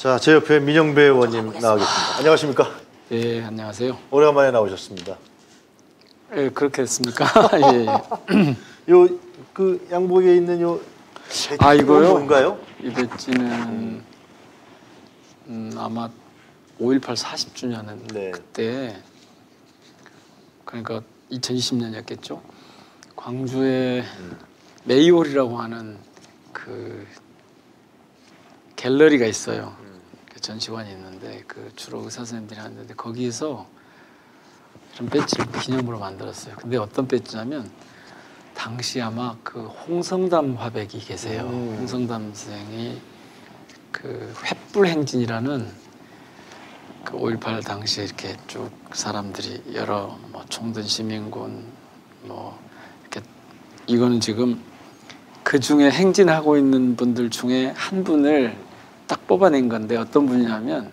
자, 제 옆에 민영배 의원님 나와 계십니다. 안녕하십니까? 예, 안녕하세요. 오래간만에 나오셨습니다. 예, 그렇게 됐습니까? 예. 요 그 양복에 있는 요 이거요? 뭔가요? 이 배지는 아마 5.18 40주년은 네. 그때 그러니까 2020년이었겠죠. 광주에 메이홀이라고 하는 그 갤러리가 있어요. 그 전시관이 있는데 그 주로 의사 선생님들이 하는데 거기에서 이런 배지를 기념으로 만들었어요. 근데 어떤 배지냐면 당시 아마 그 홍성담 화백이 계세요. 홍성담 선생이 그 횃불 행진이라는 그 5.18 당시에 이렇게 쭉 사람들이 여러 뭐 총든 시민군 뭐 이렇게 이거는 지금 그 중에 행진하고 있는 분들 중에 한 분을 딱 뽑아낸 건데 어떤 분이냐면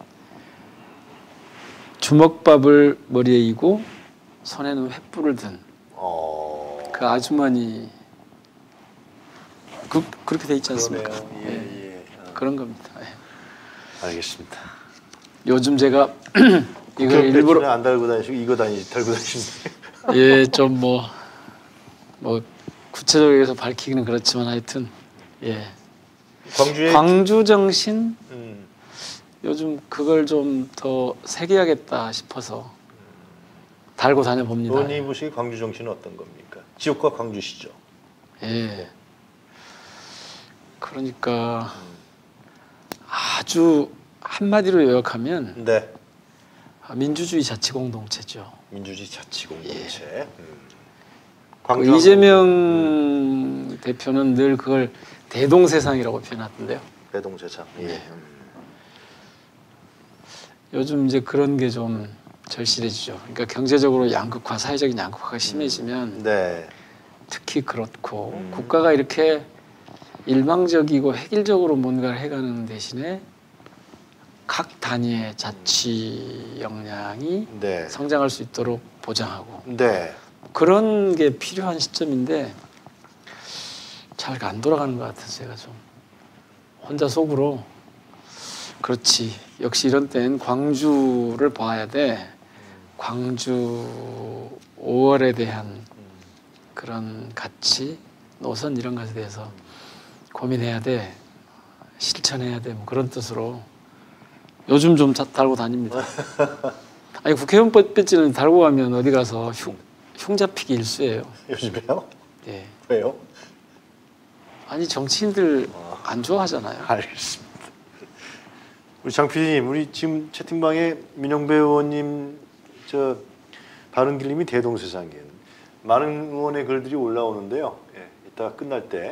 주먹밥을 머리에 이고 손에는 횃불을 든 그 아주머니 그렇게 돼 있지 않습니까? 예. 그런 겁니다. 예. 알겠습니다. 요즘 제가 이걸 일부러 안 달고 다니시고 이거 달고 다니시는데. 예, 좀 뭐 구체적으로 밝히기는 그렇지만 하여튼 예. 광주 정신 요즘 그걸 좀 더 새겨야겠다 싶어서 달고 다녀봅니다. 의원님 보시기 광주 정신은 어떤 겁니까? 지역과 광주시죠. 예. 그러니까 아주 한마디로 요약하면 네. 민주주의 자치공동체죠. 민주주의 자치공동체. 예. 광주 이재명 대표는 늘 그걸 대동세상이라고 표현하던데요. 대동세상. 예. 요즘 이제 그런 게 좀 절실해지죠. 그러니까 경제적으로 양극화, 사회적인 양극화가 심해지면 네. 특히 그렇고 국가가 이렇게 일방적이고 획일적으로 뭔가를 해가는 대신에 각 단위의 자치 역량이 네. 성장할 수 있도록 보장하고 네. 그런 게 필요한 시점인데 잘 안 돌아가는 것 같아서 제가 좀 혼자 속으로 그렇지 역시 이런 때는 광주를 봐야 돼. 광주 5월에 대한 그런 가치, 노선 이런 것에 대해서 고민해야 돼. 실천해야 돼. 뭐 그런 뜻으로 요즘 좀 달고 다닙니다. 아니 국회의원 배지는 달고 가면 어디 가서 흉 잡히기 일쑤예요. 요즘에요? 예. 왜요? 아니 정치인들 안 좋아하잖아요. 알겠습니다. 우리 장 PD님, 우리 지금 채팅방에 민영배 의원님, 저 바른길님이 대동세상이에요. 많은 의원의 글들이 올라오는데요. 예, 이따가 끝날 때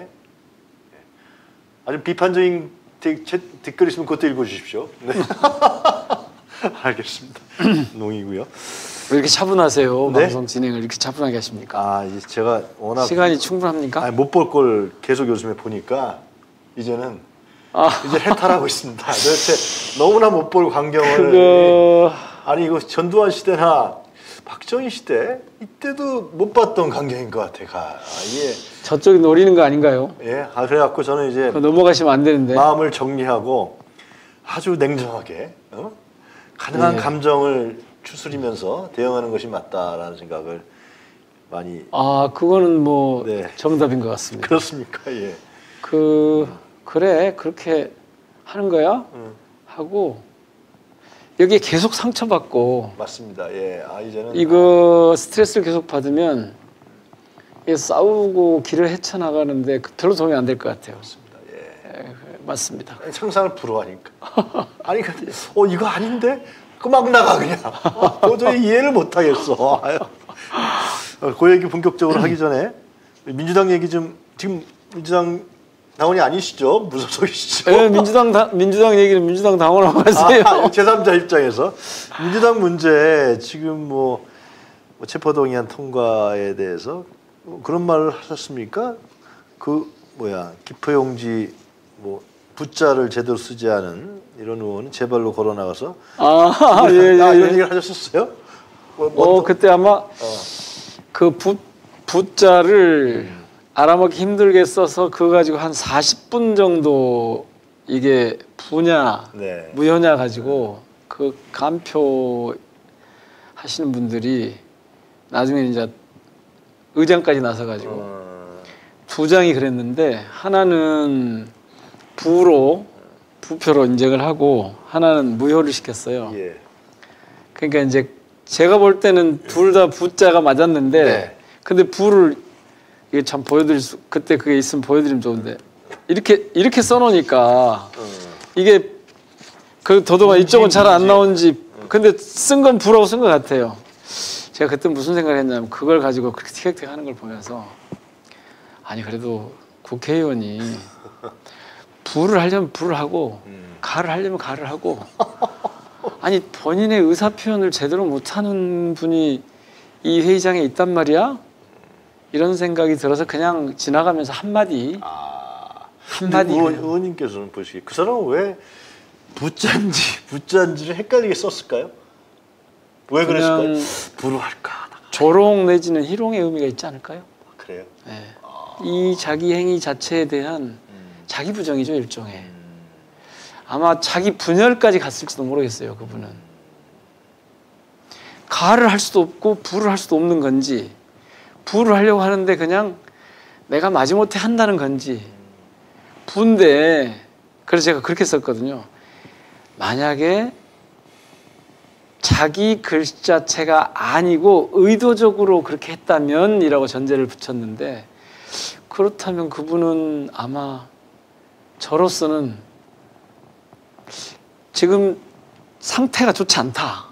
아주 비판적인 댓글 있으면 그것도 읽어주십시오. 네. 알겠습니다. 농이고요. 왜 이렇게 차분하세요? 네? 방송 진행을 이렇게 차분하게 하십니까? 이제 제가 워낙 시간이 충분합니까? 못 볼 걸 계속 요즘에 보니까 이제는 이제 해탈하고 있습니다. 도대체 너무나 못 볼 광경을 아니 이거 전두환 시대나 박정희 시대 이때도 못 봤던 광경인 것 같아. 예. 저쪽이 노리는 거 아닌가요? 예. 그래갖고 저는 이제 넘어가시면 안 되는데 마음을 정리하고 아주 냉정하게 가능한 감정을 추스리면서 대응하는 것이 맞다라는 생각을 많이. 그거는 뭐 네. 정답인 것 같습니다. 그렇습니까? 예. 그래 그렇게 하는 거야 하고 여기에 계속 상처받고 맞습니다. 예. 이제는 이거 스트레스를 계속 받으면 싸우고 길을 헤쳐나가는데 별로 도움이 안 될 것 같아요. 맞습니다. 예. 맞습니다. 상상을 불허하니까. 아니 근데 이거 아닌데? 그 막 나가 그냥. 도저히 이해를 못 하겠어. 그 얘기 본격적으로 하기 전에 민주당 얘기 좀 지금 민주당 당원이 아니시죠? 무소속이시죠? 네, 민주당 얘기는 민주당 당원하고 하세요. 제3자 입장에서 민주당 문제 지금 뭐 체포동의안 통과에 대해서 그런 말을 하셨습니까? 기표용지 붓자를 제대로 쓰지 않은 이런 의원은 제 발로 걸어 나가서 이런 얘기를 하셨었어요? 그때 아마 그 붓자를 알아먹기 힘들게 써서 그거 가지고 한 40분 정도 이게 부냐 네. 무효냐 가지고 그 간표 하시는 분들이 나중에 이제 의장까지 나서 가지고 두 장이 그랬는데 하나는 부표로 인정을 하고 하나는 무효를 시켰어요. 예. 그러니까 이제 제가 볼 때는 둘 다 부자가 맞았는데 네. 근데 부를 이게 참 그때 그게 있으면 보여드리면 좋은데 이렇게 써놓으니까 이게 그 도도가 이쪽은 잘 안 나오는지 근데 쓴 건 부라고 쓴 것 같아요. 제가 그때 무슨 생각을 했냐면 그걸 가지고 그렇게 티격태격 하는 걸 보면서 아니 그래도 국회의원이 부를 하려면 부를 하고 가를 하려면 가를 하고 아니 본인의 의사 표현을 제대로 못하는 분이 이 회의장에 있단 말이야? 이런 생각이 들어서 그냥 지나가면서 한마디 의원님께서는 보시기에 그 사람은 왜 부짠지를 헷갈리게 썼을까요? 왜 그랬을까요? 부로 할까? 조롱 내지는 희롱의 의미가 있지 않을까요? 그래요? 네. 이 자기 행위 자체에 대한 자기 부정이죠 일종의. 아마 자기 분열까지 갔을지도 모르겠어요 그분은. 가를 할 수도 없고 부를 할 수도 없는 건지 부를 하려고 하는데 그냥 내가 마지못해 한다는 건지 부인데 그래서 제가 그렇게 썼거든요. 만약에 자기 글자체가 아니고 의도적으로 그렇게 했다면 이라고 전제를 붙였는데 그렇다면 그분은 아마 저로서는 지금 상태가 좋지 않다.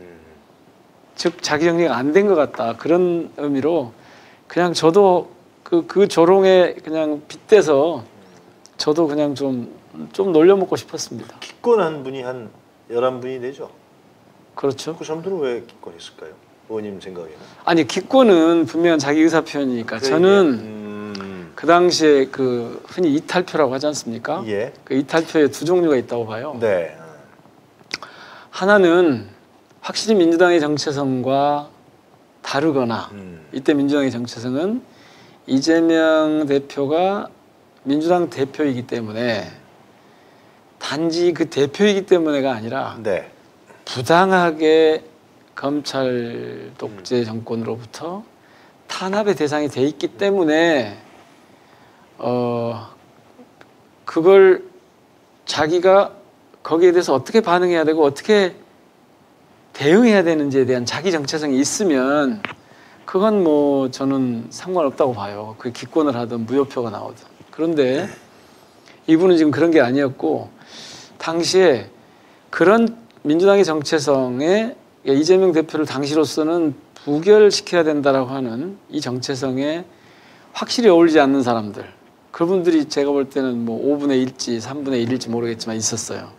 즉 자기 정리가 안 된 것 같다. 그런 의미로 그냥 저도 그 조롱에 그냥 빗대서 저도 그냥 좀 놀려먹고 싶었습니다. 기권한 분이 한 11분이 되죠? 그렇죠. 그 사람들은 왜 기권했을까요? 의원님 생각에는? 아니 기권은 분명한 자기 의사 표현이니까 저는 그 당시에 그 흔히 이탈표라고 하지 않습니까? 예. 그 이탈표에 두 종류가 있다고 봐요. 네. 하나는 확실히 민주당의 정체성과 다르거나 이때 민주당의 정체성은 이재명 대표가 민주당 대표이기 때문에 단지 그 대표이기 때문에가 아니라 네. 부당하게 검찰 독재 정권으로부터 탄압의 대상이 돼 있기 때문에 그걸 자기가 거기에 대해서 어떻게 반응해야 되고 어떻게 대응해야 되는지에 대한 자기 정체성이 있으면 그건 뭐 저는 상관없다고 봐요. 그 기권을 하든 무효표가 나오든. 그런데 이분은 지금 그런 게 아니었고 당시에 그런 민주당의 정체성에 이재명 대표를 당시로서는 부결시켜야 된다라고 하는 이 정체성에 확실히 어울리지 않는 사람들 그분들이 제가 볼 때는 뭐 5분의 1일지 3분의 1일지 모르겠지만 있었어요.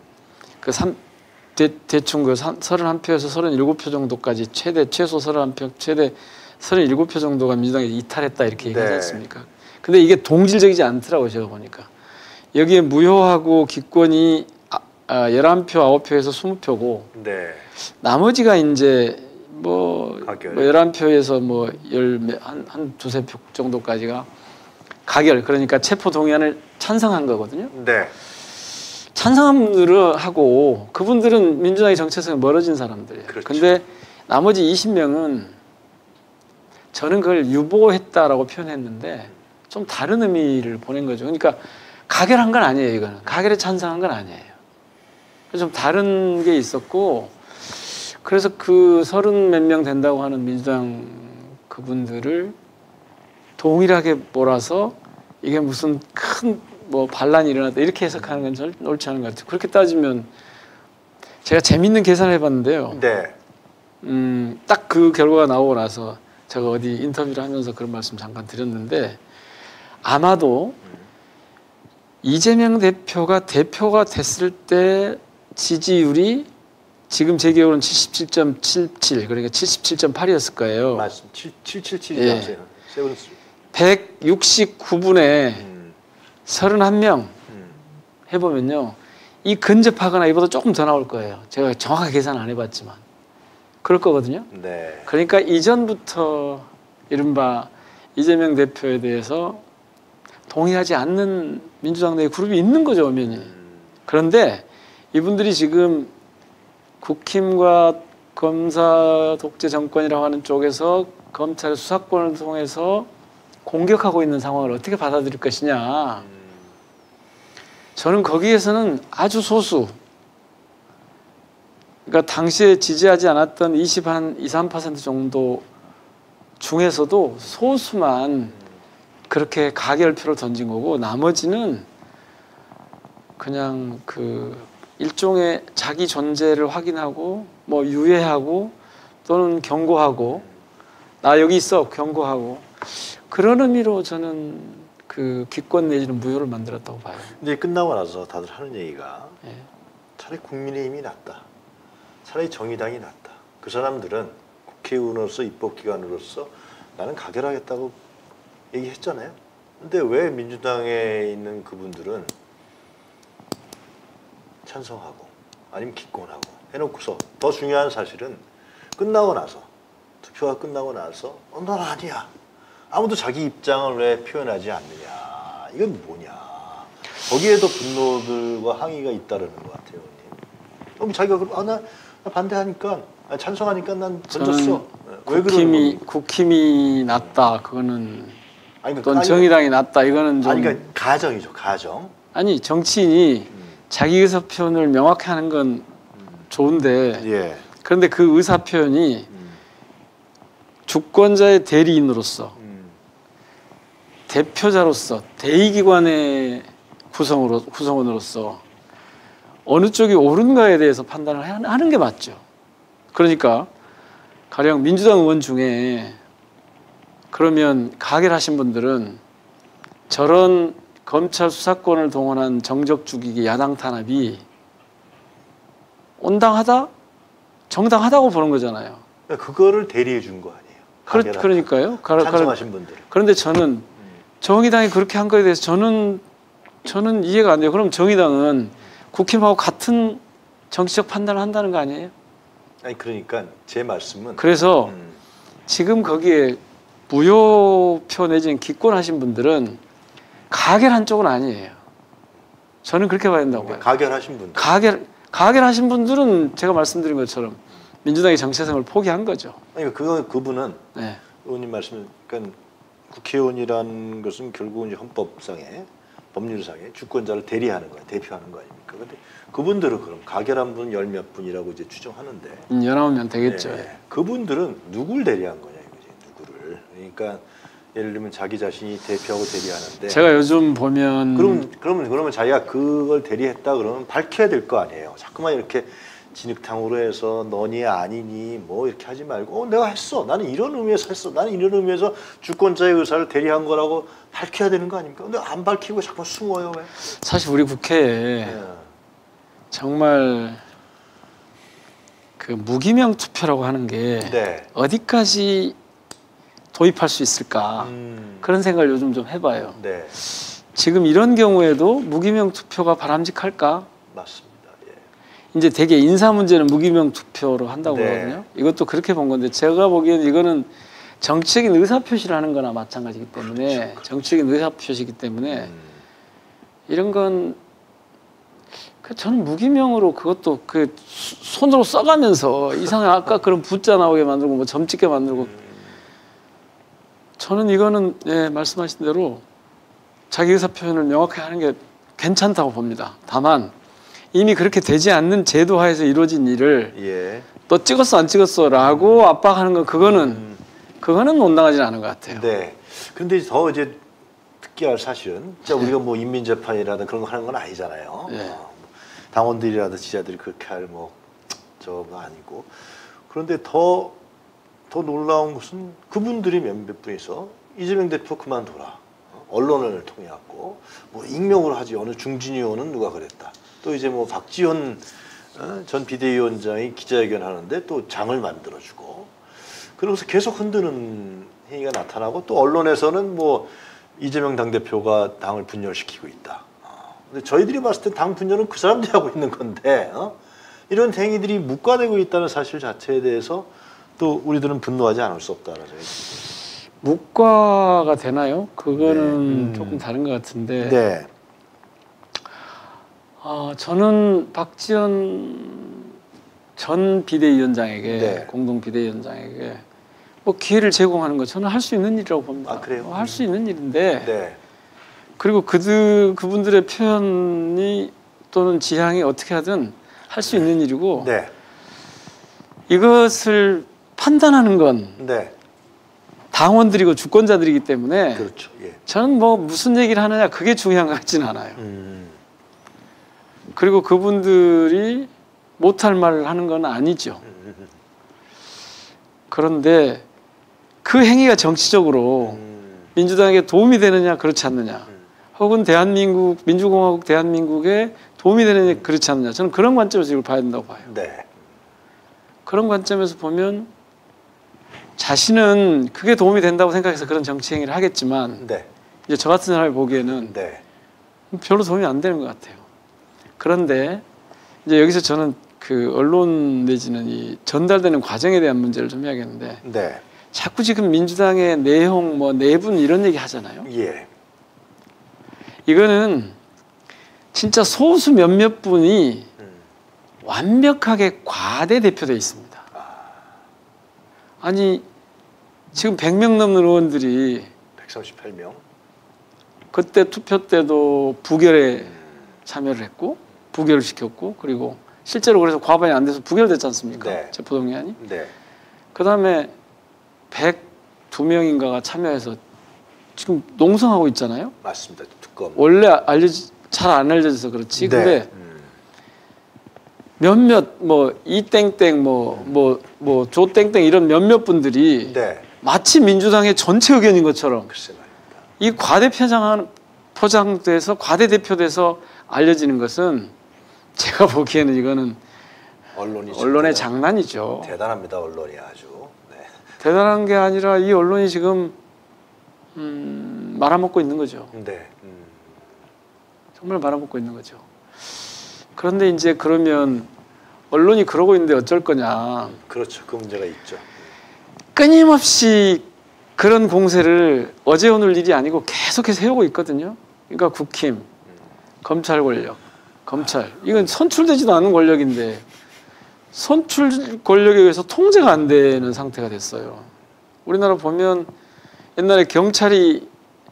대충 그 31표에서 37표 정도까지 최소 31표 최대 37표 정도가 민주당이 이탈했다 이렇게 얘기하지 않습니까? 근데 이게 동질적이지 않더라고요 제가 보니까. 여기에 무효하고 기권이 11표 9표에서 20표고 네. 나머지가 이제 뭐 11표에서 뭐 한 두세 표 정도까지가 가결 그러니까 체포 동의안을 찬성한 거거든요. 네. 찬성한 분들을 하고 그분들은 민주당의 정체성에 멀어진 사람들이에요. 그렇죠. 근데 나머지 20명은 저는 그걸 유보했다라고 표현했는데 좀 다른 의미를 보낸 거죠. 그러니까 가결한 건 아니에요. 이거는 가결에 찬성한 건 아니에요. 좀 다른 게 있었고 그래서 그 30몇 명 된다고 하는 민주당 그분들을 동일하게 몰아서 이게 무슨 큰 뭐 반란이 일어났다 이렇게 해석하는 건 절 옳지 않은 것 같아요. 그렇게 따지면 제가 재밌는 계산을 해봤는데요. 네. 딱 그 결과가 나오고 나서 제가 어디 인터뷰를 하면서 그런 말씀 잠깐 드렸는데 아마도 이재명 대표가 됐을 때 지지율이 지금 제 기억으로는 77.77 그러니까 77.8이었을 거예요. 맞습니다. 777이죠. 예. 169분에 31명 해보면요. 이 근접하거나 이보다 조금 더 나올 거예요. 제가 정확하게 계산 안 해봤지만. 그럴 거거든요. 네. 그러니까 이전부터 이른바 이재명 대표에 대해서 동의하지 않는 민주당 내 그룹이 있는 거죠, 엄연히. 그런데 이분들이 지금 국힘과 검사 독재 정권이라고 하는 쪽에서 검찰 수사권을 통해서 공격하고 있는 상황을 어떻게 받아들일 것이냐. 저는 거기에서는 아주 소수, 그러니까 당시에 지지하지 않았던 23% 정도 중에서도 소수만 그렇게 가결표를 던진 거고, 나머지는 그냥 그 일종의 자기 존재를 확인하고 뭐 유예하고 또는 경고하고, 나 여기 있어 경고하고, 그런 의미로 저는 그 기권 내지는 무효를 만들었다고 봐요. 이제 끝나고 나서 다들 하는 얘기가 예. 차라리 국민의힘이 낫다. 차라리 정의당이 낫다. 그 사람들은 국회의원으로서 입법기관으로서 나는 가결하겠다고 얘기했잖아요. 근데 왜 민주당에 있는 그분들은 찬성하고 아니면 기권하고 해놓고서, 더 중요한 사실은 끝나고 나서, 투표가 끝나고 나서 넌 아니야, 아무도 자기 입장을 왜 표현하지 않느냐, 이건 뭐냐. 거기에도 분노들과 항의가 잇따르는 것 같아요. 그럼 자기가 나 반대하니까, 찬성하니까 난 던졌어. 왜 그러는 겁니까? 국힘이 낫다 그거는, 아니, 또는 정의당이 낫다 이거는 좀, 아니, 그러니까 가정이죠, 가정. 아니 정치인이 자기 의사 표현을 명확히 하는 건 좋은데, 예. 그런데 그 의사 표현이 주권자의 대리인으로서, 대표자로서, 대의기관의 구성원으로서 어느 쪽이 옳은가에 대해서 판단을 하는 게 맞죠. 그러니까 가령 민주당 의원 중에 그러면 가결하신 분들은 저런 검찰 수사권을 동원한 정적 죽이기 야당 탄압이 온당하다? 정당하다고 보는 거잖아요. 그거를 대리해 준 거 아니에요. 그러니까요. 찬성하신 분들. 그런데 저는 정의당이 그렇게 한 거에 대해서 저는 이해가 안 돼요. 그럼 정의당은 국힘하고 같은 정치적 판단을 한다는 거 아니에요? 아니, 그러니까 제 말씀은, 그래서 지금 거기에 무효표 내지는 기권하신 분들은 가결한 쪽은 아니에요. 저는 그렇게 봐야 된다고 봐요. 가결하신 분들. 가결하신 분들은 제가 말씀드린 것처럼 민주당의 정체성을 포기한 거죠. 아니, 그분은 네. 의원님 말씀, 그러니까 국회의원이라는 것은 결국은 이제 헌법상에, 법률상에 주권자를 대리하는 거야, 대표하는 거 아닙니까? 근데 그분들은 그럼 가결한 분 열 몇 분이라고 이제 추정하는데, 19명 되겠죠. 네. 그분들은 누굴 대리한 거냐 이거지, 누구를. 그러니까 예를 들면 자기 자신이 대표하고 대리하는데, 제가 요즘 보면 그러면 자기가 그걸 대리했다 그러면 밝혀야 될 거 아니에요. 자꾸만 이렇게 진흙탕으로 해서 너니 아니니 뭐 이렇게 하지 말고, 내가 했어, 나는 이런 의미에서 했어, 나는 이런 의미에서 주권자의 의사를 대리한 거라고 밝혀야 되는 거 아닙니까? 근데 안 밝히고 자꾸 숨어요. 왜? 사실 우리 국회에 네. 정말 그 무기명 투표라고 하는 게 네. 어디까지 도입할 수 있을까, 그런 생각을 요즘 좀 해봐요. 네. 지금 이런 경우에도 무기명 투표가 바람직할까? 맞습니다. 예. 이제 되게 인사 문제는 무기명 투표로 한다고 네. 그러거든요. 이것도 그렇게 본 건데, 제가 보기에는 이거는 정치적인 의사표시를 하는 거나 마찬가지이기 때문에, 그렇죠. 정치적인 의사표시이기 때문에 이런 건 저는 무기명으로, 그것도 그 손으로 써가면서 이상한 아까 그런 부자 나오게 만들고 뭐 점 찍게 만들고, 저는 이거는 예, 말씀하신 대로 자기 의사 표현을 명확히 하는 게 괜찮다고 봅니다. 다만 이미 그렇게 되지 않는 제도 하에서 이루어진 일을 예. 너 찍었어 안 찍었어라고 압박하는 건 그거는 온당하지는 않은 것 같아요. 네. 그런데 더 이제 특이할 사실은, 진짜 우리가 뭐 인민재판이라든 그런 거 하는 건 아니잖아요. 네. 당원들이라든 지자들이 그렇게 할 뭐 저거 아니고. 그런데 더 놀라운 것은 그분들이 몇몇 분이서 이재명 대표 그만둬라, 언론을 통해 갖고 뭐 익명으로 하지, 어느 중진 의원은 누가 그랬다, 또 이제 뭐 박지원 전 비대위원장이 기자회견 하는데 또 장을 만들어주고, 그러면서 계속 흔드는 행위가 나타나고, 또 언론에서는 뭐 이재명 당대표가 당을 분열시키고 있다. 근데 저희들이 봤을 때 당 분열은 그 사람들이 하고 있는 건데, 이런 행위들이 묵과되고 있다는 사실 자체에 대해서 또 우리들은 분노하지 않을 수 없다는 생각이 듭니다. 묵과가 되나요? 그거는 조금 다른 것 같은데. 네. 저는 박지원 전 비대위원장에게 네. 공동 비대위원장에게 뭐 기회를 제공하는 거 저는 할 수 있는 일이라고 봅니다. 아, 그래요? 할 수 있는 일인데 네. 그리고 그분들의 표현이 또는 지향이 어떻게 하든 할 수 있는 일이고 네. 이것을 판단하는 건 네. 당원들이고 주권자들이기 때문에 그렇죠. 예. 저는 뭐 무슨 얘기를 하느냐 그게 중요한 것 같지는 않아요. 그리고 그분들이 못할 말을 하는 건 아니죠. 그런데 그 행위가 정치적으로 민주당에게 도움이 되느냐 그렇지 않느냐 혹은 대한민국 민주공화국 대한민국에 도움이 되느냐 그렇지 않느냐 저는 그런 관점에서 이걸 봐야 된다고 봐요. 네. 그런 관점에서 보면 자신은 그게 도움이 된다고 생각해서 그런 정치 행위를 하겠지만 네. 이제 저 같은 사람이 보기에는 네. 별로 도움이 안 되는 것 같아요. 그런데 이제 여기서 저는 그 언론 내지는 이 전달되는 과정에 대한 문제를 좀 해야겠는데 네. 자꾸 지금 민주당의 내용 뭐 내분 이런 얘기 하잖아요. 예. 이거는 진짜 소수 몇몇 분이 완벽하게 과대 대표되어 있습니다. 아니 지금 100명 넘는 의원들이 138명. 그때 투표 때도 부결에 참여를 했고 부결을 시켰고 그리고 실제로 그래서 과반이 안 돼서 부결됐지 않습니까? 네. 체포동의안이. 네. 그다음에 102명인가가 참여해서 지금 농성하고 있잖아요. 맞습니다. 특검. 원래 잘 안 알려져서 그렇지. 네. 근데 몇몇 뭐 이땡땡 뭐 조땡땡 이런 몇몇 분들이 네. 마치 민주당의 전체 의견인 것처럼 글쎄 말입니다. 이 과대 포장돼서 과대 대표돼서 알려지는 것은 제가 보기에는 이거는 언론의 장난이죠. 대단합니다. 언론이 아주. 네. 대단한 게 아니라 이 언론이 지금 말아먹고 있는 거죠. 네. 정말 말아먹고 있는 거죠. 그런데 이제 그러면 언론이 그러고 있는데 어쩔 거냐. 그렇죠. 그 문제가 있죠. 끊임없이 그런 공세를 어제 오늘 일이 아니고 계속해서 해오고 있거든요. 그러니까 국힘, 검찰 권력, 검찰. 이건 선출되지도 않은 권력인데 선출 권력에 의해서 통제가 안 되는 상태가 됐어요. 우리나라 보면 옛날에 경찰이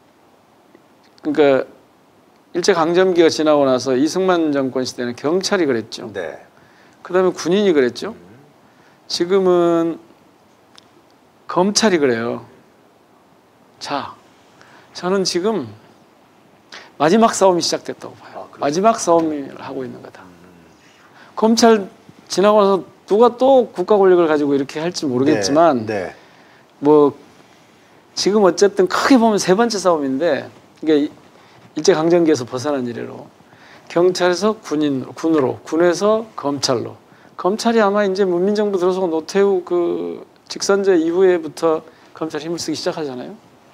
그러니까 일제강점기가 지나고 나서 이승만 정권 시대는 경찰이 그랬죠. 네. 그다음에 군인이 그랬죠. 지금은 검찰이 그래요. 자, 저는 지금 마지막 싸움이 시작됐다고 봐요. 마지막 싸움을 하고 있는 거다. 검찰 지나고 나서 누가 또 국가 권력을 가지고 이렇게 할지 모르겠지만 네. 뭐 지금 어쨌든 크게 보면 세 번째 싸움인데 이게 일제강점기에서 벗어난 이래로 경찰에서 군으로 군에서 검찰로 검찰이 아마 이제 문민정부 들어서고 노태우 그 직선제 이후에부터 검찰이 힘을 쓰기 시작하잖아요.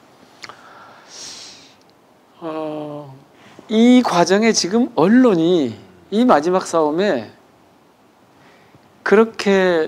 이 과정에 지금 언론이 이 마지막 싸움에 그렇게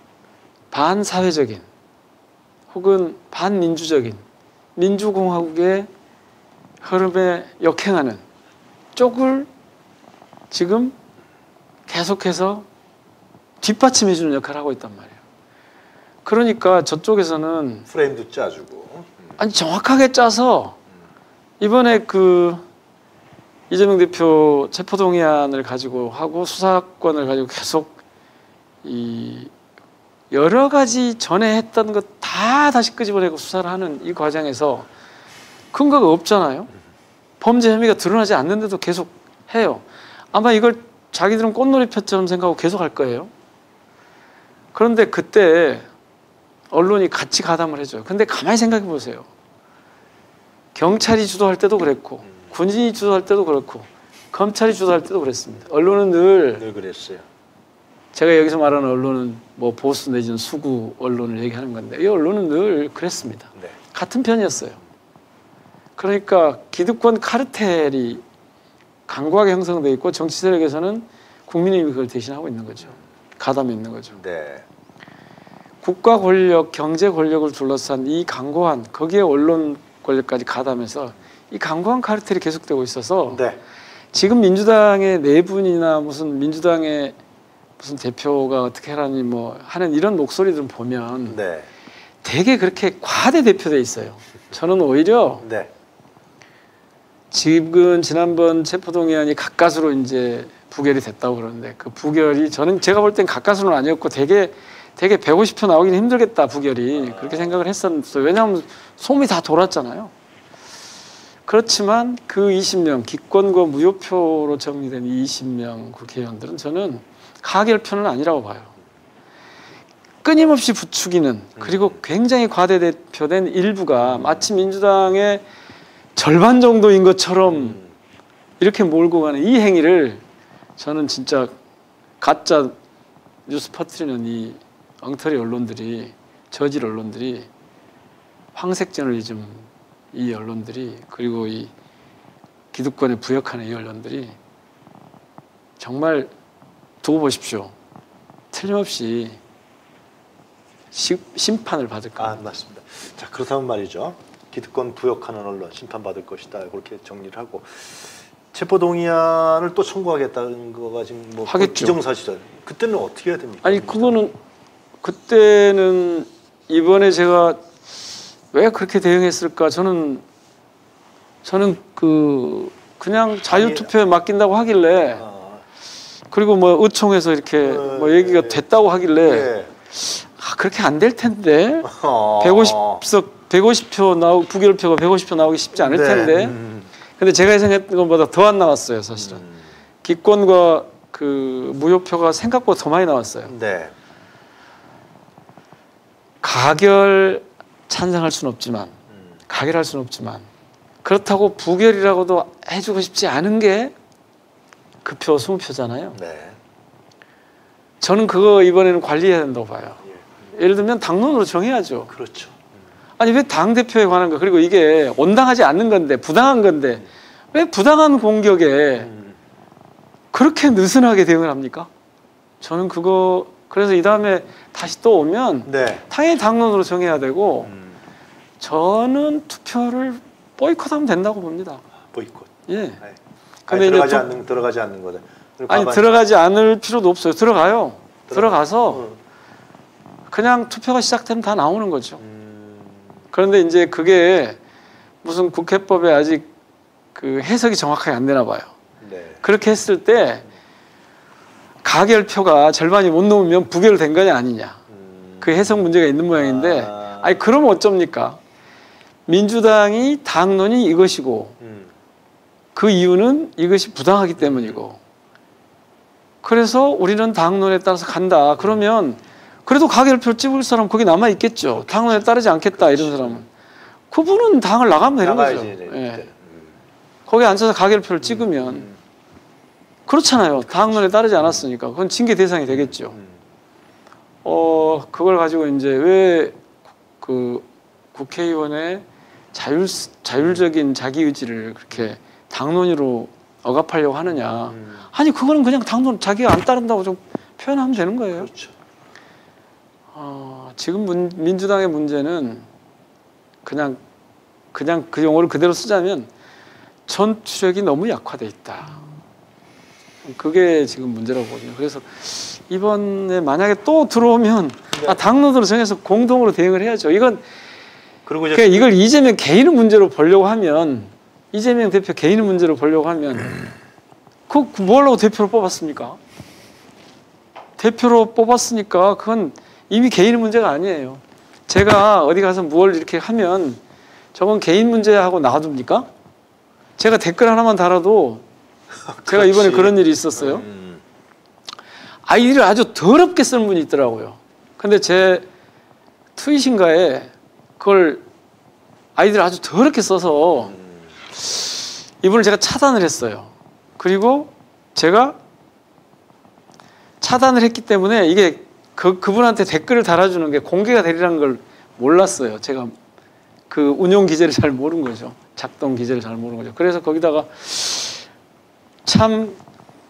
반사회적인 혹은 반민주적인 민주공화국의 흐름에 역행하는 쪽을 지금 계속해서 뒷받침해주는 역할을 하고 있단 말이에요. 그러니까 저쪽에서는 프레임도 짜주고. 아니 정확하게 짜서 이번에 그 이재명 대표 체포동의안을 가지고 하고 수사권을 가지고 계속 이 여러 가지 전에 했던 것 다 다시 끄집어내고 수사를 하는 이 과정에서 근거가 없잖아요. 범죄 혐의가 드러나지 않는데도 계속 해요. 아마 이걸 자기들은 꽃놀이표처럼 생각하고 계속 할 거예요. 그런데 그때 언론이 같이 가담을 해줘요. 근데 가만히 생각해 보세요. 경찰이 주도할 때도 그랬고 군인이 주도할 때도 그렇고 검찰이 주도할 때도 그랬습니다. 언론은 늘 그랬어요. 제가 여기서 말하는 언론은 뭐 보수 내지는 수구 언론을 얘기하는 건데 이 언론은 늘 그랬습니다. 네. 같은 편이었어요. 그러니까 기득권 카르텔이 강고하게 형성되어 있고 정치 세력에서는 국민의힘이 그걸 대신하고 있는 거죠. 가담해 있는 거죠. 네. 국가 권력, 경제 권력을 둘러싼 이 강고한 거기에 언론 권력까지 가담해서 이 강고한 카르텔이 계속되고 있어서 네. 지금 민주당의 내분이나 무슨 민주당의 무슨 대표가 어떻게 하라니 뭐 하는 이런 목소리들을 보면 네. 되게 그렇게 과대 대표돼 있어요. 저는 오히려 네. 지금 지난번 체포동의안이 가까스로 이제 부결이 됐다고 그러는데 그 부결이 저는 제가 볼 땐 가까스로는 아니었고 되게 150표 나오기는 힘들겠다 부결이 그렇게 생각을 했었어요. 왜냐하면 소문이 다 돌았잖아요. 그렇지만 그 20명 기권과 무효표로 정리된 20명 국회의원들은 저는 가결표는 아니라고 봐요. 끊임없이 부추기는 그리고 굉장히 과대대표된 일부가 마치 민주당의 절반 정도인 것처럼 이렇게 몰고 가는 이 행위를 저는 진짜 가짜 뉴스 퍼뜨리는 이 엉터리 언론들이 저질 언론들이 황색 저널리즘 이 언론들이 그리고 이 기득권에 부역하는 이 언론들이 정말 두고 보십시오. 틀림없이 심판을 받을 겁니다. 아, 맞습니다. 자, 그렇다면 말이죠. 기득권 부역하는 언론 심판받을 것이다. 그렇게 정리를 하고 체포동의안을 또 청구하겠다는 거가 지금 뭐 하겠죠. 기정사실은 그때는 어떻게 해야 됩니까? 아니 그거는 그때는 이번에 제가 왜 그렇게 대응했을까? 저는 그냥 자유투표에 맡긴다고 하길래 그리고 뭐 의총에서 이렇게 뭐 얘기가 됐다고 하길래 그렇게 안 될 텐데 150표 나오고 부결표가 150표 나오기 쉽지 않을 텐데 근데 제가 예상했던 것보다 더 안 나왔어요 사실은 기권과 그 무효표가 생각보다 더 많이 나왔어요. 네. 가결 찬성할 수는 없지만 가결할 수는 없지만 그렇다고 부결이라고도 해주고 싶지 않은 게 그 표 20표잖아요. 네. 저는 그거 이번에는 관리해야 된다고 봐요. 예를 들면 당론으로 정해야죠. 그렇죠. 아니 왜 당대표에 관한 거 그리고 이게 온당하지 않는 건데 부당한 건데 왜 부당한 공격에 그렇게 느슨하게 대응을 합니까? 저는 그거 그래서 이 다음에 다시 또 오면 네. 당연히 당론으로 정해야 되고 저는 투표를 보이콧하면 된다고 봅니다. 보이콧. 예. 네. 근데 아니, 이제 들어가지 않는 거다. 아니 들어가지 않을 필요도 없어요. 들어가요. 들어가서 그냥 투표가 시작되면 다 나오는 거죠. 그런데 이제 그게 무슨 국회법에 아직 그 해석이 정확하게 안 되나 봐요. 네. 그렇게 했을 때 가결표가 절반이 못 넘으면 부결된 거냐 아니냐. 그 해석 문제가 있는 모양인데 아니 그러면 어쩝니까? 민주당이 당론이 이것이고 그 이유는 이것이 부당하기 때문이고 그래서 우리는 당론에 따라서 간다. 그러면 그래도 가결표 찍을 사람 거기 남아 있겠죠. 당론에 따르지 않겠다 이런 사람은 그분은 당을 나가면 되는 거죠. 예. 거기 앉아서 가결표를 찍으면 그렇잖아요. 당론에 따르지 않았으니까 그건 징계 대상이 되겠죠. 그걸 가지고 이제 왜 그 국회의원의 자율적인 자기 의지를 그렇게 당론으로 억압하려고 하느냐. 아니 그거는 그냥 당론 자기가 안 따른다고 좀 표현하면 되는 거예요. 그렇죠. 지금 민주당의 문제는 그냥 그 용어를 그대로 쓰자면 전투력이 너무 약화돼 있다. 그게 지금 문제라고 보거든요. 그래서 이번에 만약에 또 들어오면 당론으로 정해서 공동으로 대응을 해야죠. 이건 그리고 이제 그러니까 이걸 이재명 개인의 문제로 보려고 하면 이재명 대표 개인의 문제로 보려고 하면 그 뭐하려고 대표로 뽑았습니까? 대표로 뽑았으니까 그건 이미 개인의 문제가 아니에요. 제가 어디 가서 뭘 이렇게 하면 저건 개인 문제하고 놔둡니까? 제가 댓글 하나만 달아도 제가 이번에 그런 일이 있었어요. 아이디를 아주 더럽게 쓰는 분이 있더라고요. 근데 제 트윗인가에 그걸 아이디를 아주 더럽게 써서 이분을 제가 차단을 했어요. 그리고 제가 차단을 했기 때문에 이게 그분한테 댓글을 달아주는 게 공개가 되리라는 걸 몰랐어요. 제가 그 운용 기제를 잘 모르는 거죠. 작동 기제를 잘 모르는 거죠. 그래서 거기다가 참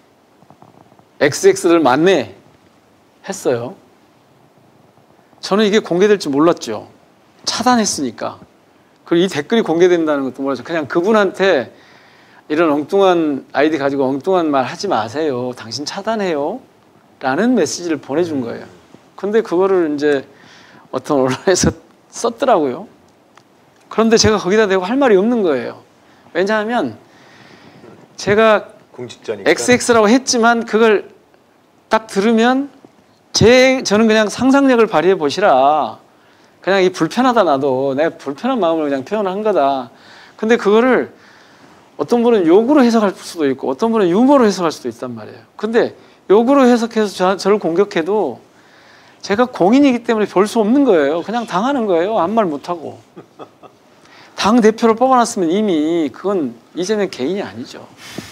XX를 맞네 했어요. 저는 이게 공개될 줄 몰랐죠. 차단했으니까. 그리고 이 댓글이 공개된다는 것도 몰랐죠. 그냥 그분한테 이런 엉뚱한 아이디 가지고 엉뚱한 말 하지 마세요. 당신 차단해요. 라는 메시지를 보내준 거예요. 근데 그거를 이제 어떤 언론에서 썼더라고요. 그런데 제가 거기다 대고 할 말이 없는 거예요. 왜냐하면 제가 공직자니까. XX라고 했지만 그걸 딱 들으면 저는 그냥 상상력을 발휘해 보시라. 그냥 이 불편하다 나도 내가 불편한 마음을 그냥 표현한 거다. 근데 그거를 어떤 분은 욕으로 해석할 수도 있고 어떤 분은 유머로 해석할 수도 있단 말이에요. 근데 욕으로 해석해서 저를 공격해도 제가 공인이기 때문에 볼 수 없는 거예요. 그냥 당하는 거예요. 아무 말 못하고. 당 대표를 뽑아놨으면 이미 그건 이재명 개인이 아니죠.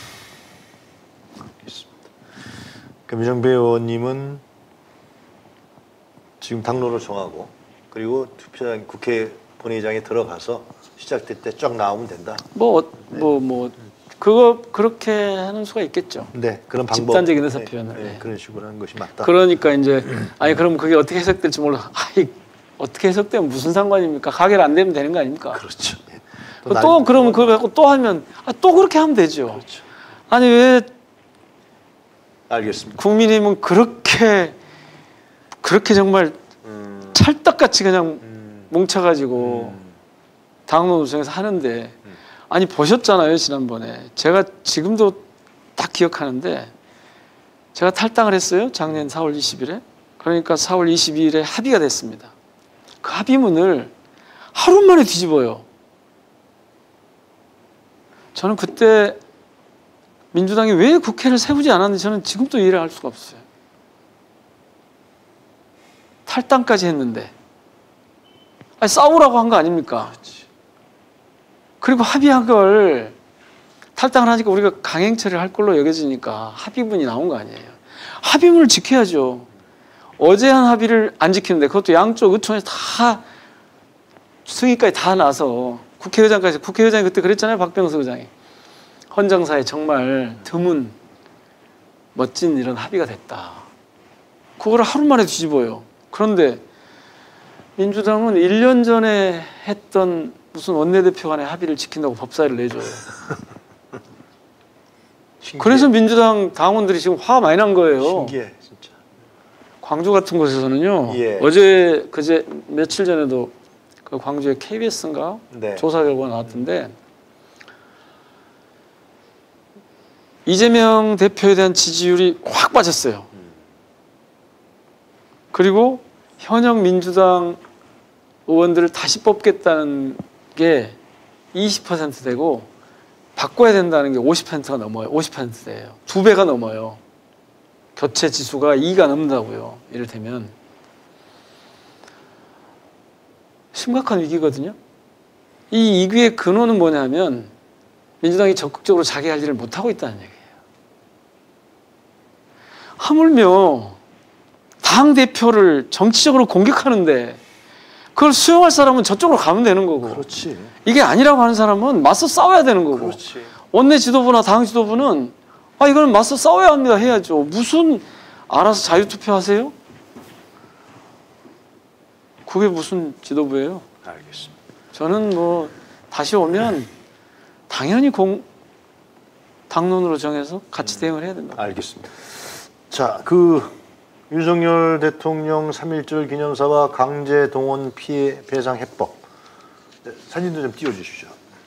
그 민정배 의원님은 지금 당론을 정하고 그리고 투표장 국회 본회의장에 들어가서 시작될 때 쫙 나오면 된다. 그거 그렇게 하는 수가 있겠죠. 네, 그런 방법. 집단적인 의사 표현을. 네, 그런 식으로 하는 것이 맞다. 그러니까 이제 아니 그럼 그게 어떻게 해석될지 몰라. 어떻게 해석되면 무슨 상관입니까? 가결 안 되면 되는 거 아닙니까? 그렇죠. 네. 또 그러면 그거 갖고 또 하면 또 그렇게 하면 되죠. 그렇죠. 아니 왜 알겠습니다. 국민의힘은 그렇게 정말 찰떡같이 그냥 뭉쳐가지고 당론 구성에서 하는데 아니 보셨잖아요 지난번에 제가 지금도 딱 기억하는데 제가 탈당을 했어요 작년 4월 20일에 그러니까 4월 22일에 합의가 됐습니다. 그 합의문을 하루 만에 뒤집어요. 저는 그때 민주당이 왜 국회를 세우지 않았는지 저는 지금도 이해를 할 수가 없어요. 탈당까지 했는데 아니, 싸우라고 한 거 아닙니까? 그렇지. 그리고 합의한 걸 탈당을 하니까 우리가 강행처리를 할 걸로 여겨지니까 합의문이 나온 거 아니에요. 합의문을 지켜야죠. 어제 한 합의를 안 지키는데 그것도 양쪽 의총에서 다 승인까지 다 나서 국회의장이 그때 그랬잖아요. 박병석 의장이. 헌정사에 정말 드문 멋진 이런 합의가 됐다. 그걸 하루 만에 뒤집어요. 그런데 민주당은 1년 전에 했던 무슨 원내대표 간의 합의를 지킨다고 법사위를 내줘요. 그래서 민주당 당원들이 지금 화가 많이 난 거예요. 신기해 진짜. 광주 같은 곳에서는요. 예. 그제 며칠 전에도 그 광주의 KBS인가 네. 조사 결과가 나왔던데 이재명 대표에 대한 지지율이 확 빠졌어요. 그리고 현역 민주당 의원들을 다시 뽑겠다는 게 20% 되고 바꿔야 된다는 게 50%가 넘어요. 50%예요. 2배가 넘어요. 교체 지수가 2가 넘는다고요. 이를테면 심각한 위기거든요. 이 위기의 근원은 뭐냐면 민주당이 적극적으로 자기 할 일을 못하고 있다는 얘기예요. 하물며 당대표를 정치적으로 공격하는데 그걸 수용할 사람은 저쪽으로 가면 되는 거고 그렇지. 이게 아니라고 하는 사람은 맞서 싸워야 되는 거고 그렇지. 원내 지도부나 당 지도부는 이거는 맞서 싸워야 합니다 해야죠. 무슨 알아서 자유투표하세요? 그게 무슨 지도부예요? 알겠습니다. 저는 다시 오면 당연히 당론으로 정해서 같이 대응을 해야 된다. 알겠습니다. 자, 윤석열 대통령 3.1절 기념사와 강제 동원 피해 배상 해법. 네, 사진도 좀 띄워주십시오.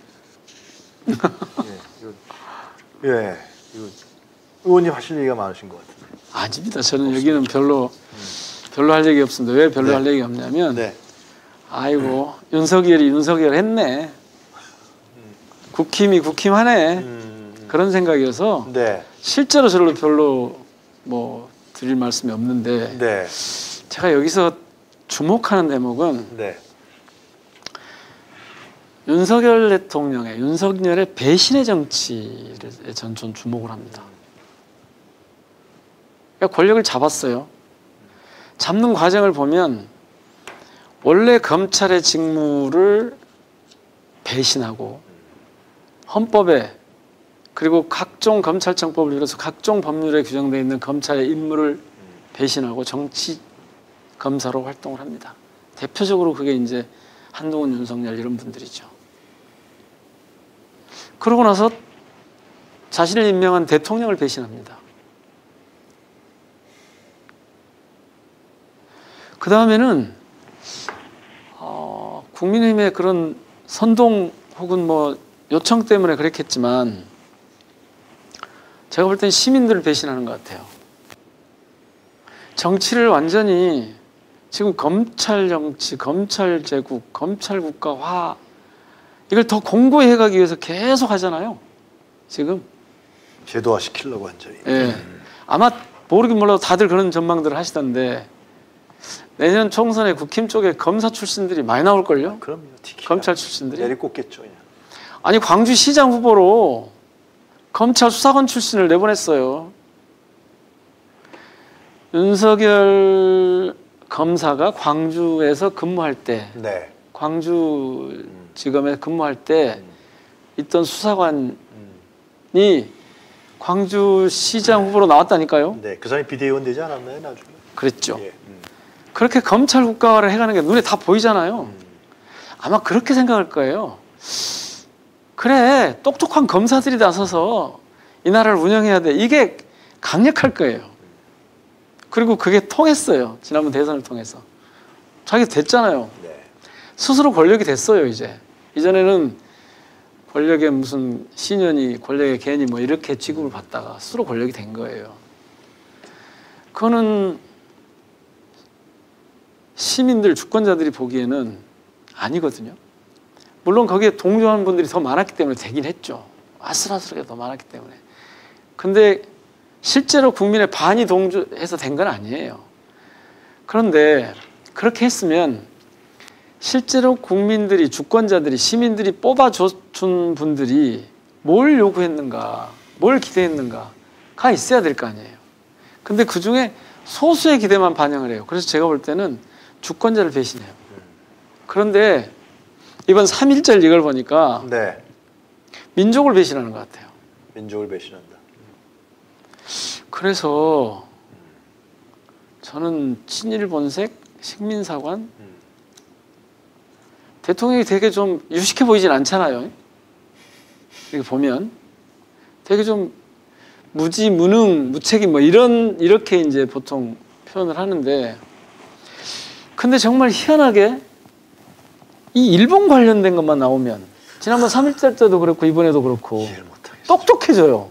이거 의원님 하실 얘기가 많으신 것 같은데. 아닙니다. 저는 여기는 별로 할 얘기 없습니다. 왜 별로 네. 할 얘기 없냐면 네. 아이고 윤석열이 윤석열 했네. 국힘이 국힘하네. 그런 생각이어서 네. 실제로 저로 별로 드릴 말씀이 없는데 네. 제가 여기서 주목하는 대목은 네. 윤석열 대통령의 윤석열의 배신의 정치에 전 주목을 합니다. 그러니까 권력을 잡았어요. 잡는 과정을 보면 원래 검찰의 직무를 배신하고 헌법에 그리고 각종 검찰청법을 비롯해서 각종 법률에 규정되어 있는 검찰의 임무를 배신하고 정치 검사로 활동을 합니다. 대표적으로 그게 이제 한동훈, 윤석열 이런 분들이죠. 그러고 나서 자신을 임명한 대통령을 배신합니다. 그 다음에는 국민의힘의 그런 선동 혹은 뭐 요청 때문에 그랬겠지만 제가 볼 땐 시민들을 배신하는 것 같아요. 정치를 완전히 지금 검찰 정치, 검찰 제국, 검찰 국가화 이걸 더 공고히 해가기 위해서 계속 하잖아요. 지금 제도화 시키려고 완전히. 예. 아마 모르긴 몰라도 다들 그런 전망들을 하시던데 내년 총선에 국힘 쪽에 검사 출신들이 많이 나올걸요? 그럼요. 티키야. 검찰 출신들이. 내리꽂겠죠. 그냥. 아니 광주시장 후보로 검찰 수사관 출신을 내보냈어요. 윤석열 검사가 광주에서 근무할 때 네. 광주지검에 근무할 때 있던 수사관이 광주시장 후보로 나왔다니까요. 네. 그 사람이 비대위원 되지 않았나요? 나중에. 그랬죠. 예. 그렇게 검찰 국가화를 해가는 게 눈에 다 보이잖아요. 아마 그렇게 생각할 거예요. 그래, 똑똑한 검사들이 나서서 이 나라를 운영해야 돼. 이게 강력할 거예요. 그리고 그게 통했어요. 지난번 대선을 통해서. 자기 됐잖아요. 네. 스스로 권력이 됐어요, 이제. 이전에는 권력의 무슨 신현이, 권력의 개니 뭐 이렇게 취급을 받다가 스스로 권력이 된 거예요. 그거는 시민들, 주권자들이 보기에는 아니거든요. 물론 거기에 동조하는 분들이 더 많았기 때문에 되긴 했죠. 아슬아슬하게 더 많았기 때문에. 근데 실제로 국민의 반이 동조해서 된 건 아니에요. 그런데 그렇게 했으면 실제로 국민들이, 주권자들이, 시민들이 뽑아준 분들이 뭘 요구했는가, 뭘 기대했는가가 있어야 될 거 아니에요. 근데 그중에 소수의 기대만 반영을 해요. 그래서 제가 볼 때는 주권자를 배신해요. 그런데 이번 3.1절 이걸 보니까 네. 민족을 배신하는 것 같아요. 민족을 배신한다. 그래서 저는 친일본색, 식민사관, 대통령이 되게 좀 유식해 보이진 않잖아요. 이렇게 보면 되게 좀 무지, 무능, 무책임 뭐 이렇게 이제 보통 표현을 하는데, 근데 정말 희한하게 이 일본 관련된 것만 나오면 지난번 3.1절 때도 그렇고 이번에도 그렇고 이해를 못하겠어요. 똑똑해져요.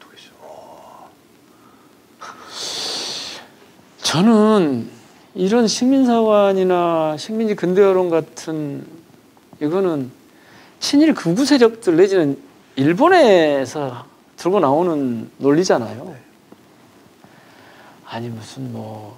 저는 이런 식민사관이나 식민지 근대화론 같은 이거는 친일 극우 세력들 내지는 일본에서 들고 나오는 논리잖아요. 아니 무슨 뭐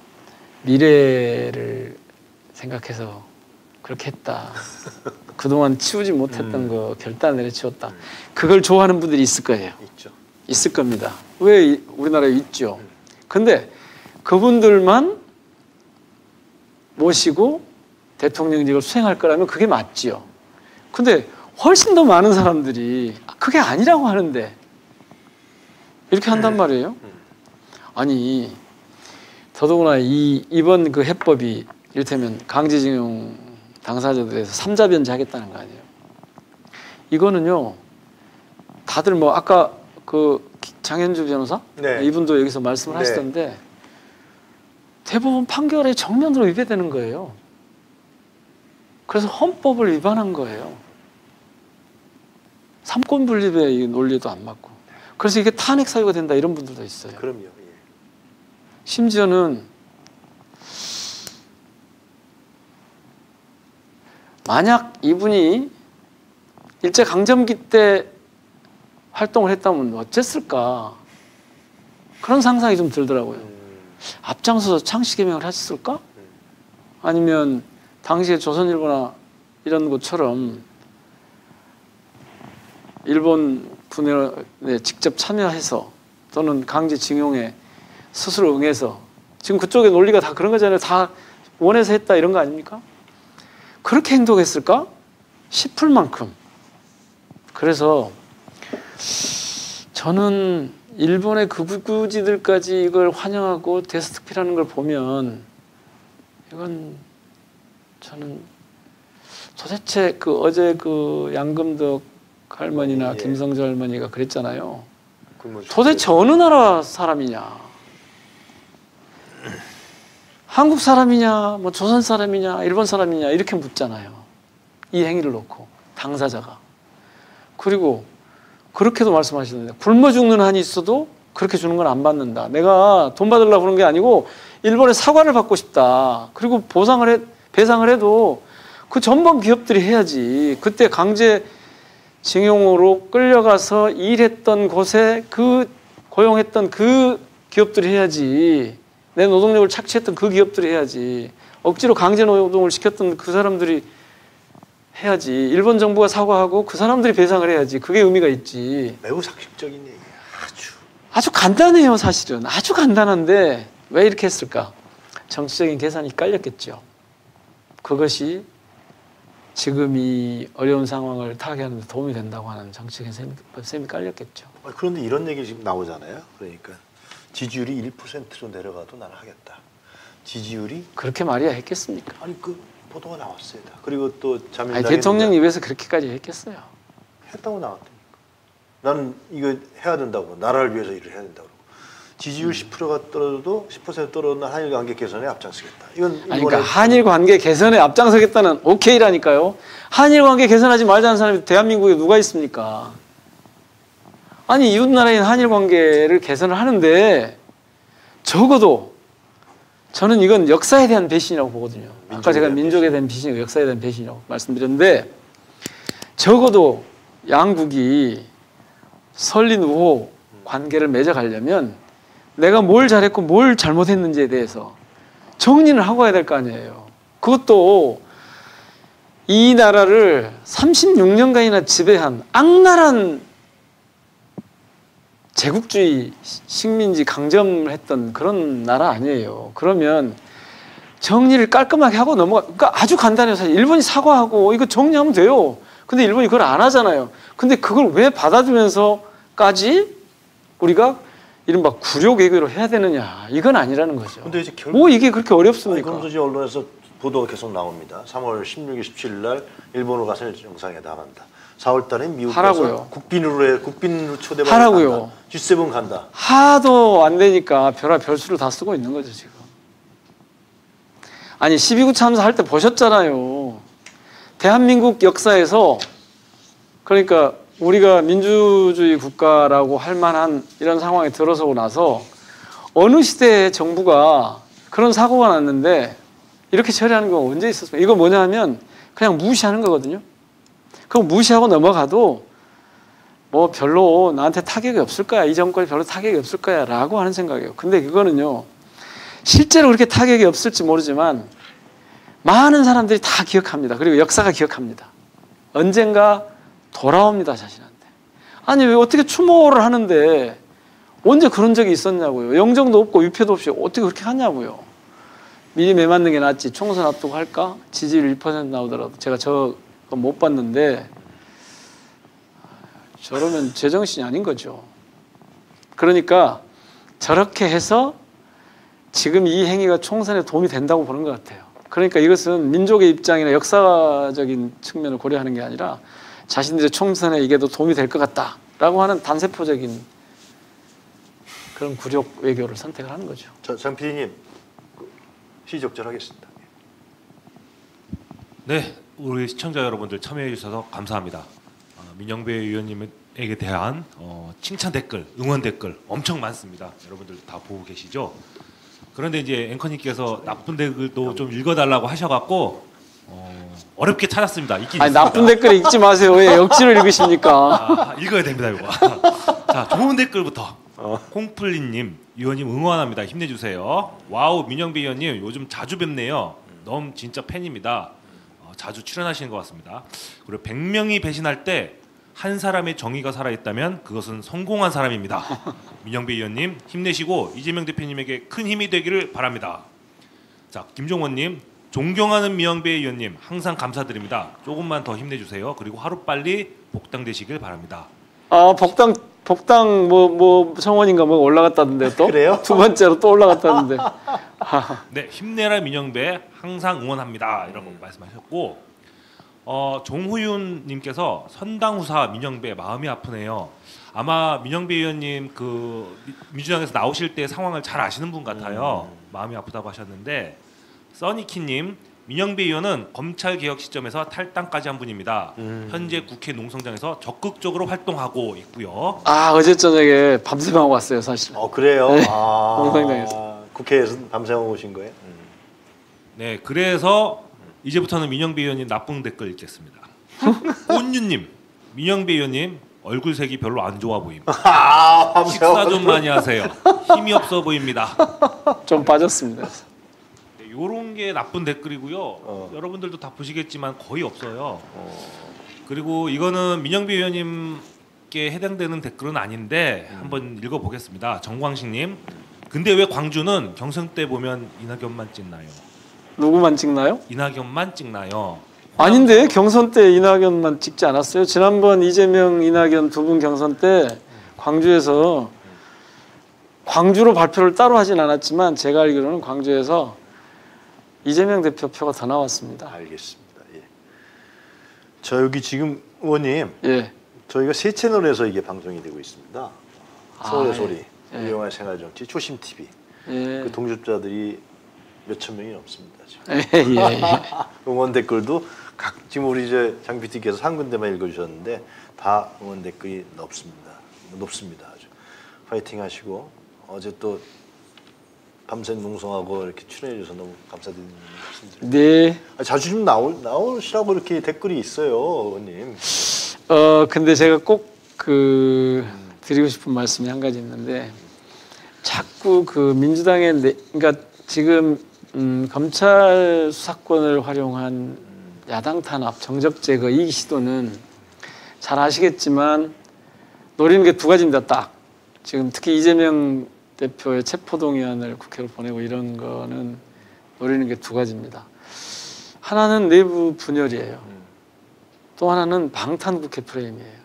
미래를 생각해서 그렇게 했다. 그동안 치우지 못했던 거 결단을 내려치웠다. 그걸 좋아하는 분들이 있을 거예요. 있죠. 있을 겁니다. 왜 우리나라에 있죠. 근데 그분들만 모시고 대통령직을 수행할 거라면 그게 맞지요. 근데 훨씬 더 많은 사람들이 그게 아니라고 하는데 이렇게 한단 말이에요. 아니 더더구나 이번 그 해법이 이를테면 강제징용 당사자들에서 삼자변제 하겠다는 거 아니에요. 이거는요 다들 뭐 아까 그 장현주 변호사 네. 이분도 여기서 말씀을 네. 하시던데 대부분 판결에 정면으로 위배되는 거예요. 그래서 헌법을 위반한 거예요. 삼권 분립의 이 논리도 안 맞고. 그래서 이게 탄핵 사유가 된다 이런 분들도 있어요. 그럼요. 예. 심지어는 만약 이분이 일제강점기 때 활동을 했다면 어쨌을까 그런 상상이 좀 들더라고요. 앞장서서 창씨개명을 했을까? 아니면 당시에 조선일보나 이런 곳처럼 일본 군에 직접 참여해서 또는 강제징용에 스스로 응해서 지금 그쪽의 논리가 다 그런 거잖아요. 다 원해서 했다 이런 거 아닙니까? 그렇게 행동했을까 싶을 만큼. 그래서 저는 일본의 극우지들까지 이걸 환영하고 데스트피라는 걸 보면 이건 저는 도대체 그 어제 그 양금덕 할머니나 예. 김성주 할머니가 그랬잖아요. 도대체 어느 나라 사람이냐? 한국 사람이냐, 뭐 조선 사람이냐, 일본 사람이냐 이렇게 묻잖아요. 이 행위를 놓고 당사자가. 그리고 그렇게도 말씀하시는데 굶어 죽는 한이 있어도 그렇게 주는 건 안 받는다. 내가 돈 받으려고 그런 게 아니고 일본에 사과를 받고 싶다. 그리고 배상을 해도 그 전범 기업들이 해야지. 그때 강제징용으로 끌려가서 일했던 곳에 고용했던 그 기업들이 해야지. 내 노동력을 착취했던 그 기업들이 해야지. 억지로 강제 노동을 시켰던 그 사람들이 해야지. 일본 정부가 사과하고 그 사람들이 배상을 해야지. 그게 의미가 있지. 매우 상식적인 얘기야. 아주 간단해요, 사실은. 아주 간단한데 왜 이렇게 했을까? 정치적인 계산이 깔렸겠죠. 그것이 지금 이 어려운 상황을 타개하는 데 도움이 된다고 하는 정치적인 셈이 깔렸겠죠. 그런데 이런 얘기 지금 나오잖아요. 그러니까 지지율이 1%로 내려가도 나는 하겠다. 지지율이 그렇게 말이야 했겠습니까? 아니 그 보도가 나왔어요. 다. 그리고 또 자민당이 대통령 입에서 그렇게까지 했겠어요. 했다고 나왔다니까. 나는 이거 해야 된다고. 나라를 위해서 일을 해야 된다고. 지지율 10%가 떨어져도 10% 떨어지는 한일 관계 개선에 앞장서겠다. 이건 그러니까 한일 관계 개선에 앞장서겠다는 오케이라니까요. 한일 관계 개선하지 말자는 사람이 대한민국에 누가 있습니까? 아니 이웃 나라인 한일 관계를 개선을 하는데 적어도 저는 이건 역사에 대한 배신이라고 보거든요. 아까 제가 민족에 대한 배신이고 역사에 대한 배신이라고 말씀드렸는데 적어도 양국이 설린 우호 관계를 맺어가려면 내가 뭘 잘했고 뭘 잘못했는지에 대해서 정리를 하고 가야 될 거 아니에요. 그것도 이 나라를 36년간이나 지배한 악랄한 제국주의 식민지 강점을 했던 그런 나라 아니에요. 그러면 정리를 깔끔하게 하고 그러니까 아주 간단해요. 사실 일본이 사과하고 이거 정리하면 돼요. 근데 일본이 그걸 안 하잖아요. 근데 그걸 왜 받아주면서까지 우리가 이른바 구력 외교로 해야 되느냐. 이건 아니라는 거죠. 근데 이제 뭐 이게 그렇게 어렵습니까? 그러면서 이제 언론에서 보도가 계속 나옵니다. 3월 16일, 17일 날 일본으로 가서 정상회담한다. 4월 달에 미국 가서 국빈으로 초대받아 하라고요. G7 간다. 하도 안 되니까 별수를 다 쓰고 있는 거죠, 지금. 아니 12구 참사할 때 보셨잖아요. 대한민국 역사에서 그러니까 우리가 민주주의 국가라고 할 만한 이런 상황에 들어서고 나서 어느 시대의 정부가 그런 사고가 났는데 이렇게 처리하는 경우가 언제 있었습니까? 이거 뭐냐 하면 그냥 무시하는 거거든요. 그럼 무시하고 넘어가도 뭐 별로 나한테 타격이 없을 거야. 이 정권이 별로 타격이 없을 거야 라고 하는 생각이에요. 근데 그거는요. 실제로 그렇게 타격이 없을지 모르지만 많은 사람들이 다 기억합니다. 그리고 역사가 기억합니다. 언젠가 돌아옵니다. 자신한테. 아니 왜 어떻게 추모를 하는데 언제 그런 적이 있었냐고요. 영정도 없고 위패도 없이 어떻게 그렇게 하냐고요. 미리 매 맞는 게 낫지. 총선 앞두고 할까? 지지율 1% 나오더라도 제가 저거 못 봤는데 저러면 제정신이 아닌 거죠. 그러니까 저렇게 해서 지금 이 행위가 총선에 도움이 된다고 보는 것 같아요. 그러니까 이것은 민족의 입장이나 역사적인 측면을 고려하는 게 아니라 자신들의 총선에 이게 더 도움이 될 것 같다라고 하는 단세포적인 그런 굴욕 외교를 선택을 하는 거죠. 장 PD님 시적절하겠습니다. 네, 우리 시청자 여러분들 참여해 주셔서 감사합니다. 민영배 의원님에게 대한 칭찬 댓글, 응원 댓글 엄청 많습니다. 여러분들 다 보고 계시죠? 그런데 이제 앵커님께서 나쁜 댓글도 좀 읽어달라고 하셔갖고 어렵게 찾았습니다. 있긴 아니, 있습니다. 나쁜 댓글 읽지 마세요. 왜 억지로 읽으십니까? 읽어야 됩니다, 이거. 자, 좋은 댓글부터. 콩플리님, 의원님 응원합니다. 힘내주세요. 와우, 민영배 의원님 요즘 자주 뵙네요. 너무 진짜 팬입니다. 자주 출연하시는 것 같습니다. 그리고 100명이 배신할 때 한 사람의 정의가 살아있다면 그것은 성공한 사람입니다. 민영배 의원님 힘내시고 이재명 대표님에게 큰 힘이 되기를 바랍니다. 자, 김종원님, 존경하는 민영배 의원님 항상 감사드립니다. 조금만 더 힘내주세요. 그리고 하루빨리 복당되시길 바랍니다. 복당 뭐 청원인가 뭐 올라갔다던데 또? 그래요? 두 번째로 또 올라갔다던데. 네, 힘내라 민영배 항상 응원합니다. 이런 거 말씀하셨고 종후윤님께서 선당후사 민영배 마음이 아프네요. 아마 민영배 의원님 그 민주당에서 나오실 때 상황을 잘 아시는 분 같아요. 마음이 아프다고 하셨는데 써니키님 민영배 의원은 검찰 개혁 시점에서 탈당까지 한 분입니다. 현재 국회 농성장에서 적극적으로 활동하고 있고요. 아 어제 저녁에 밤새방 왔어요 사실. 그래요? 네. 아, 농성장에서. 국회에서 밤새워 오신 거예요? 네, 그래서 이제부터는 민영배 의원님 나쁜 댓글 읽겠습니다. 꽃유님, 민영배 의원님 얼굴색이 별로 안 좋아 보입니다. 식사 좀 많이 하세요. 힘이 없어 보입니다. 좀 빠졌습니다. 네, 요런 게 나쁜 댓글이고요. 여러분들도 다 보시겠지만 거의 없어요. 그리고 이거는 민영배 의원님께 해당되는 댓글은 아닌데 한번 읽어보겠습니다. 정광식님, 근데 왜 광주는 경선 때 보면 이낙연만 찍나요? 누구만 찍나요? 이낙연만 찍나요? 아닌데 경선 때 이낙연만 찍지 않았어요? 지난번 이재명, 이낙연 두 분 경선 때 광주에서 광주로 발표를 따로 하진 않았지만 제가 알기로는 광주에서 이재명 대표 표가 더 나왔습니다. 알겠습니다. 예. 저 여기 지금 의원님, 예. 저희가 새 채널에서 이게 방송이 되고 있습니다. 서울의 아, 소리, 예. 이용화 생활정치, 초심 TV. 예. 그 동접자들이 몇천 명이 넘습니다. 지금. 예. 응원 댓글도 지금 우리 이제 장 PD께서 한 군데만 읽어주셨는데 다 응원 댓글이 높습니다. 아주 파이팅 하시고 어제 또 밤새 농성하고 이렇게 출연해 주셔서 너무 감사드립니다. 네. 자주 좀 나오시라고 이렇게 댓글이 있어요, 의원님. 근데 제가 꼭 드리고 싶은 말씀이 한 가지 있는데 자꾸 그 민주당의 그러니까 지금 검찰 수사권을 활용한 야당 탄압, 정적 제거 이 시도는 잘 아시겠지만 노리는 게 두 가지입니다. 딱 지금 특히 이재명 대표의 체포동의안을 국회로 보내고 이런 거는 노리는 게 두 가지입니다. 하나는 내부 분열이에요. 또 하나는 방탄 국회 프레임이에요.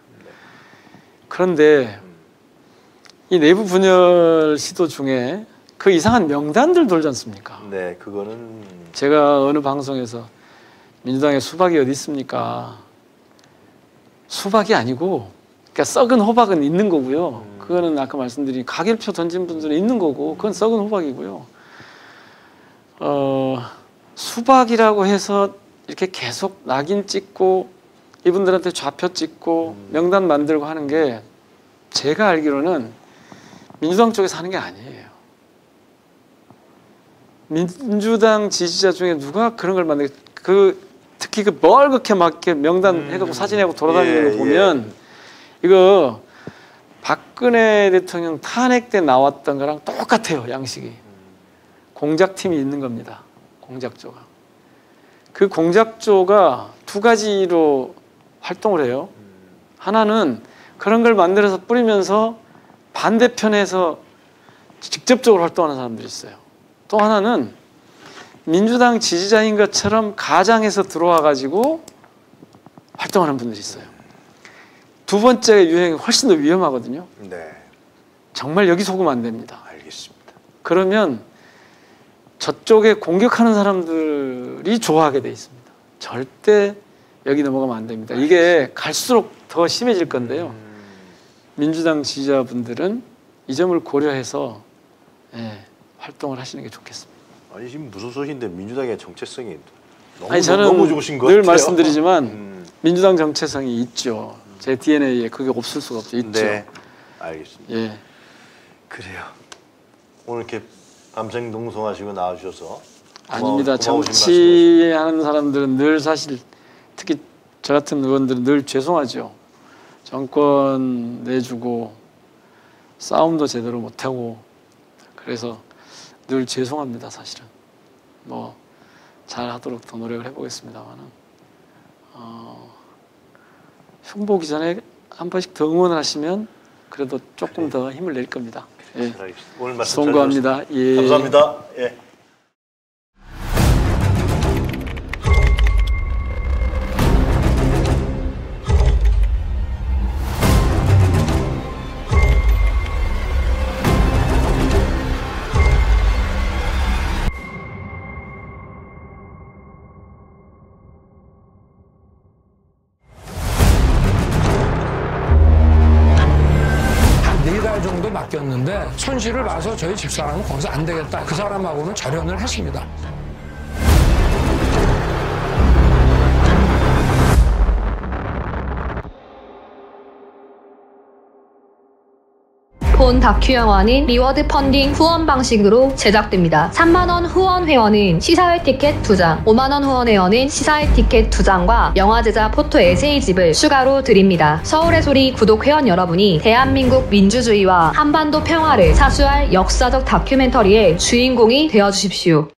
그런데 이 내부 분열 시도 중에 그 이상한 명단들 돌지 않습니까? 네, 그거는 제가 어느 방송에서 민주당에 수박이 어디 있습니까? 수박이 아니고 그러니까 썩은 호박은 있는 거고요. 그거는 아까 말씀드린 가결표 던진 분들은 있는 거고 그건 썩은 호박이고요. 수박이라고 해서 이렇게 계속 낙인 찍고 이분들한테 좌표 찍고 명단 만들고 하는 게 제가 알기로는 민주당 쪽에서 하는 게 아니에요. 민주당 지지자 중에 누가 그런 걸 만들 특히 그 멀겋게 막 이렇게 명단 해갖고 사진하고 돌아다니는 거 보면 이거 박근혜 대통령 탄핵 때 나왔던 거랑 똑같아요. 양식이 공작팀이 있는 겁니다. 공작조가 그 공작조가 두 가지로 활동을 해요. 하나는 그런 걸 만들어서 뿌리면서 반대편에서 직접적으로 활동하는 사람들이 있어요. 또 하나는 민주당 지지자인 것처럼 가장해서 들어와 가지고 활동하는 분들이 있어요. 두 번째 유행이 훨씬 더 위험하거든요. 네, 정말 여기 속으면 안 됩니다. 알겠습니다. 그러면 저쪽에 공격하는 사람들이 좋아하게 돼 있습니다. 절대 여기 넘어가면 안 됩니다. 이게 갈수록 더 심해질 건데요. 민주당 지지자분들은 이 점을 고려해서 활동을 하시는 게 좋겠습니다. 아니 지금 무슨 소리인데 민주당의 정체성이 아니 저는 너무 좋으신 것 늘 같아요. 말씀드리지만 민주당 정체성이 있죠. 제 DNA에 그게 없을 수가 없죠. 있죠. 네, 알겠습니다. 예. 그래요. 오늘 이렇게 밤새 농성하시고 나와주셔서 아닙니다. 고마우신 정치하는 사람들은 늘 사실 특히 저 같은 의원들은 늘 죄송하죠. 정권 내주고 싸움도 제대로 못하고 그래서 늘 죄송합니다. 사실은 뭐 잘하도록 더 노력을 해보겠습니다만은 흉보기 전에 한 번씩 더 응원을 하시면 그래도 조금 더 힘을 낼 겁니다. 예. 알겠습니다. 오늘 말씀 송구합니다. 예. 감사합니다. 예. 손실을 봐서 저희 집사람은 거기서 안 되겠다. 그 사람하고는 절연을 했습니다. 본 다큐 영화는 리워드 펀딩 후원 방식으로 제작됩니다. 3만원 후원 회원은 시사회 티켓 2장, 5만원 후원 회원은 시사회 티켓 2장과 영화 제작 포토 에세이집을 추가로 드립니다. 서울의 소리 구독 회원 여러분이 대한민국 민주주의와 한반도 평화를 사수할 역사적 다큐멘터리의 주인공이 되어주십시오.